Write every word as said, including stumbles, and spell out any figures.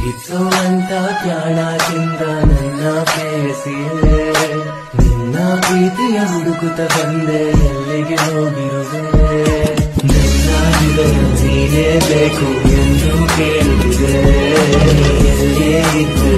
ಇತ್ತು ಅಂತ ಪ್ರಾಣದಿಂದ ನನ್ನ ಪ್ರೇಯಸಿಯೇ ನಿನ್ನ ಪ್ರೀತಿಯ ಹುಡುಕುತ್ತ ಬಂದೆ ಎಲ್ಲಿಗೆ ಹೋಗಿರುವೆ ನನ್ನ ಹೃದಯ ನೀನೇ ಬೇಕು ಎಂದು ಕೇಳಿದೆ ಎಲ್ಲಿಯೇ ಇದ್ದೆ